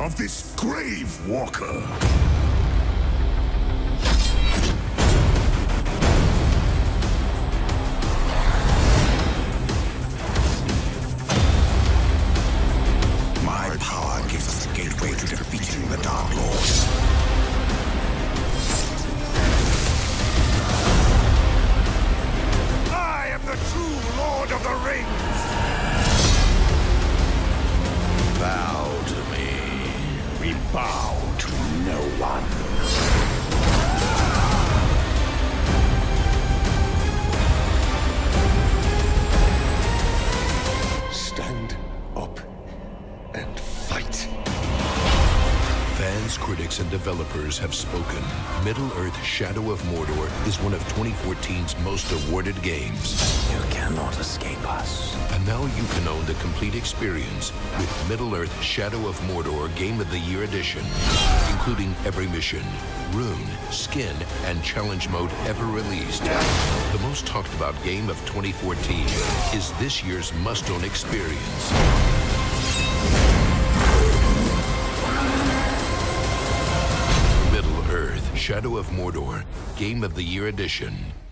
of this Grave Walker. My power gives us a gateway to defeating the Dark Lord. I am the true Lord of the Rings! Bow to me. We bow to no one. Stand up and fight. Fans, critics, and developers have spoken. Middle-earth: Shadow of Mordor is one of 2014's most awarded games. You cannot escape us. And now you can own the complete experience with Middle-earth: Shadow of Mordor Game of the Year Edition, including every mission, rune, skin, and challenge mode ever released. The most talked about game of 2014 is this year's must-own experience. Middle-earth: Shadow of Mordor Game of the Year Edition.